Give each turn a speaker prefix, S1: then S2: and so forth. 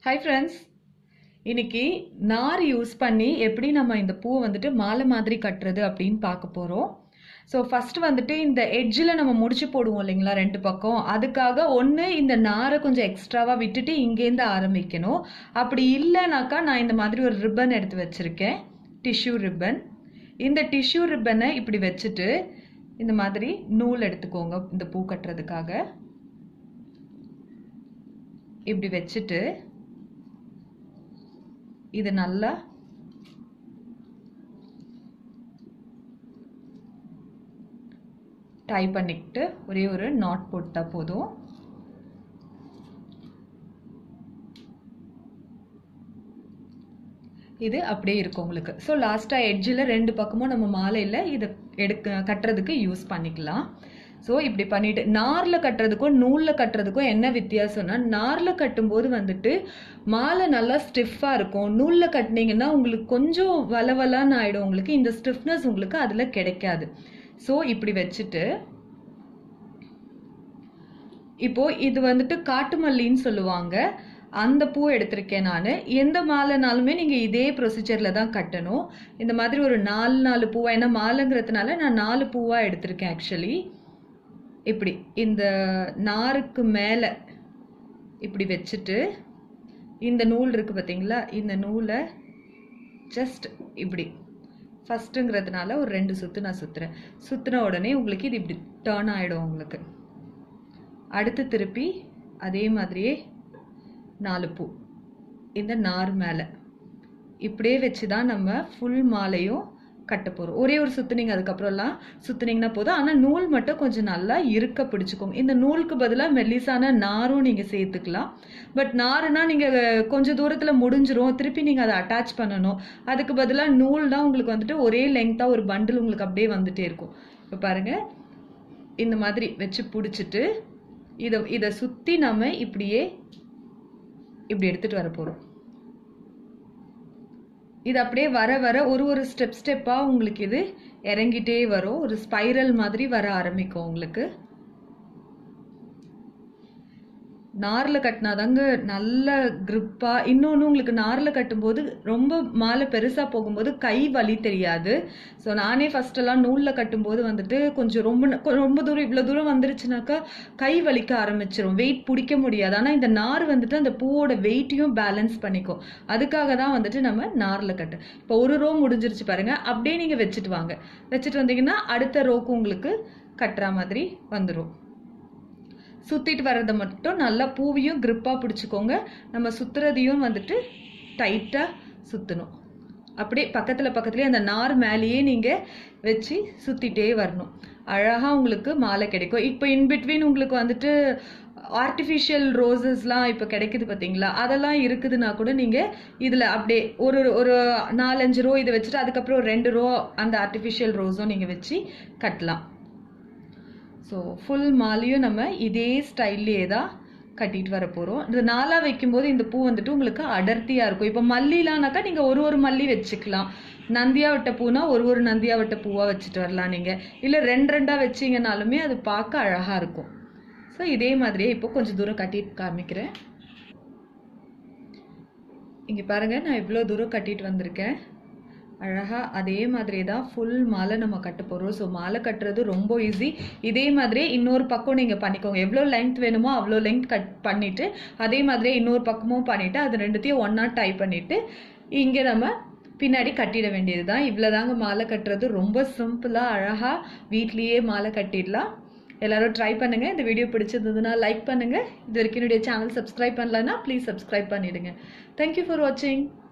S1: Hi friends, இன்னைக்கு நார் use பண்ணி எப்படி நம்ம இந்த பூவை வந்துட்டு மாலை மாதிரி கட்டுறது அப்படின்னு பார்க்க போறோம். ஸோ ஃபர்ஸ்ட் வந்துட்டு இந்த எட்ஜில் நம்ம முடிச்சு போடுவோம் இல்லைங்களா ரெண்டு பக்கம், அதுக்காக ஒன்று இந்த நாரை கொஞ்சம் எக்ஸ்ட்ராவாக விட்டுட்டு இங்கேருந்து ஆரம்பிக்கணும். அப்படி இல்லைனாக்கா நான் இந்த மாதிரி ஒரு ரிப்பன் எடுத்து வச்சிருக்கேன், டிஷ்யூ ரிப்பன். இந்த டிஷ்யூ ரிப்பனை இப்படி வச்சுட்டு இந்த மாதிரி நூல் எடுத்துக்கோங்க. இந்த பூ கட்டுறதுக்காக இப்படி வச்சுட்டு இது நல்லா டை பண்ணிக்கிட்டு ஒரே ஒரு நாட் போட்டா போதும். இது அப்படியே இருக்கும் உங்களுக்கு. ஸோ லாஸ்ட்டாக எட்ஜில் ரெண்டு பக்கமும் நம்ம மாலையில் இதை கட்டுறதுக்கு யூஸ் பண்ணிக்கலாம். ஸோ இப்படி பண்ணிட்டு நாரில் கட்டுறதுக்கும் நூலில் கட்டுறதுக்கும் என்ன வித்தியாசம்னா, நாரில் கட்டும்போது வந்துட்டு மாலை நல்லா ஸ்டிஃபாக இருக்கும். நூலில் கட்டினீங்கன்னா உங்களுக்கு கொஞ்சம் வளவலான்னு ஆகிடும். உங்களுக்கு இந்த ஸ்டிஃப்னஸ் உங்களுக்கு அதில் கிடைக்காது. ஸோ இப்படி வச்சுட்டு இப்போ இது வந்துட்டு காட்டு மல்லின்னு சொல்லுவாங்க, அந்த பூ எடுத்திருக்கேன் நான். எந்த மாலைனாலுமே நீங்கள் இதே ப்ரொசீஜரில் தான் கட்டணும். இந்த மாதிரி ஒரு 4 பூவா, ஏன்னா மாலைங்கிறதுனால நான் 4 பூவாக எடுத்திருக்கேன் ஆக்சுவலி. இப்படி இந்த நாருக்கு மேலே இப்படி வச்சுட்டு இந்த நூல் இருக்குது பார்த்தீங்களா, இந்த நூலை ஜஸ்ட் இப்படி ஃபஸ்ட்டுங்கிறதுனால ஒரு 2 சுற்று நான் சுற்றுறேன். சுற்றின உடனே உங்களுக்கு இது இப்படி டர்ன் ஆகிடும். உங்களுக்கு அடுத்து திருப்பி அதே மாதிரியே 4 பூ இந்த நார் மேலே இப்படியே வச்சு தான் நம்ம ஃபுல் மாலையும் கட்ட போகிறோம். ஒரே ஒரு சுற்றுனீங்க, அதுக்கப்புறம்லாம் சுற்றுனீங்கன்னா போதும். ஆனால் நூல் மட்டும் கொஞ்சம் நல்லா இருக்க பிடிச்சிக்கோங்க. இந்த நூலுக்கு பதிலாக மெல்லிசான நாரும் நீங்கள் சேர்த்துக்கலாம். பட் நாருனா நீங்கள் கொஞ்சம் தூரத்தில் முடிஞ்சிரும், திருப்பி நீங்கள் அதை அட்டாச் பண்ணணும். அதுக்கு பதிலாக நூல் தான் உங்களுக்கு வந்துட்டு ஒரே லெங்க்த்தாக ஒரு பண்டில் உங்களுக்கு அப்படியே வந்துட்டே இருக்கும். இப்போ பாருங்கள், இந்த மாதிரி வச்சு பிடிச்சிட்டு இதை சுற்றி நம்ம இப்படி எடுத்துகிட்டு வர போகிறோம். இது அப்படியே வர வர ஒரு ஸ்டெப்பாக உங்களுக்கு இது இறங்கிட்டே வரும். ஒரு ஸ்பைரல் மாதிரி வர ஆரம்பிக்கும் உங்களுக்கு. நாரில் கட்டினாதாங்க நல்ல கிரிப்பாக. இன்னொன்று, உங்களுக்கு நாரில் கட்டும்போது ரொம்ப மாலை பெருசாக போகும்போது கை வலி தெரியாது. ஸோ நானே ஃபஸ்ட்டெல்லாம் நூலில் கட்டும்போது வந்துட்டு கொஞ்சம் ரொம்ப தூரம், இவ்வளோ தூரம் வந்துருச்சுனாக்கா கை வலிக்க ஆரம்பிச்சிடும், வெயிட் பிடிக்க முடியாது. ஆனால் இந்த நார் வந்துட்டு அந்த பூவோட வெயிட்டையும் பேலன்ஸ் பண்ணிக்கும். அதுக்காக தான் வந்துட்டு நம்ம நாரில் கட்டு. இப்போ ஒரு ரோ முடிஞ்சிருச்சு பாருங்கள், அப்படியே நீங்கள் வச்சுட்டு வாங்க. வச்சுட்டு வந்தீங்கன்னா அடுத்த ரோக்கு உங்களுக்கு கட்டுற மாதிரி வந்துடும். சுற்றிட்டு வர்றதை மட்டும் நல்லா பூவையும் கிரிப்பாக பிடிச்சிக்கோங்க. நம்ம சுற்றுறதையும் வந்துட்டு டைட்டாக சுற்றணும். அப்படியே பக்கத்துலேயே அந்த நார் மேலேயே நீங்கள் வச்சு சுற்றிட்டே வரணும். அழகாக உங்களுக்கு மாலை கிடைக்கும். இப்போ இன்பிட்வீன் உங்களுக்கு வந்துட்டு ஆர்டிஃபிஷியல் ரோசஸ்லாம் இப்போ கிடைக்குது பார்த்தீங்களா, அதெல்லாம் இருக்குதுன்னா கூட நீங்கள் இதில் அப்படியே ஒரு 4-5 ரோ இதை வச்சுட்டு அதுக்கப்புறம் 2 ரோ அந்த ஆர்டிஃபிஷியல் ரோஸும் நீங்கள் வச்சு கட்டலாம். ஸோ ஃபுல் மாலையும் நம்ம இதே ஸ்டைல்லையே தான் கட்டிட்டு வர போகிறோம். இது 4ஆக வைக்கும்போது இந்த பூ வந்துட்டு உங்களுக்கு அடர்த்தியாக இருக்கும். இப்போ மல்லிலானாக்கா நீங்கள் ஒரு மல்லி வச்சுக்கலாம். நந்தியா விட்ட பூனா ஒரு நந்தியா விட்ட பூவாக வச்சுட்டு வரலாம் நீங்கள். இல்லை 2 வச்சிங்கனாலுமே அது பார்க்க அழகாக இருக்கும். ஸோ இதே மாதிரியே இப்போ கொஞ்சம் தூரம் கட்டிட்டு காமிக்கிறேன். இங்கே பாருங்கள், நான் இவ்வளோ தூரம் கட்டிட்டு வந்திருக்கேன். அழகாக அதே மாதிரி தான் ஃபுல் மாலை நம்ம கட்ட போகிறோம். ஸோ மாலை கட்டுறது ரொம்ப ஈஸி. இதே மாதிரியே இன்னொரு பக்கம் நீங்கள் பண்ணிக்கோங்க. எவ்வளோ லென்த் வேணுமோ அவ்வளோ லென்த் கட் பண்ணிவிட்டு அதே மாதிரியே இன்னொரு பக்கமும் பண்ணிவிட்டு அது ரெண்டுத்தையும் ஒன்றா டை பண்ணிவிட்டு இங்கே நம்ம பின்னாடி கட்டிட வேண்டியது தான். இவ்வளோ தாங்க மாலை கட்டுறது. ரொம்ப சிம்பிளாக அழகாக வீட்லேயே மாலை கட்டிடலாம். எல்லாரும் ட்ரை பண்ணுங்கள். இந்த வீடியோ பிடிச்சிருந்ததுன்னா லைக் பண்ணுங்கள். இது வரைக்கும் என்னுடைய சேனல் சப்ஸ்கிரைப் பண்ணலன்னா ப்ளீஸ் சப்ஸ்கிரைப் பண்ணிவிடுங்க. தேங்க்யூ ஃபார் வாட்சிங்.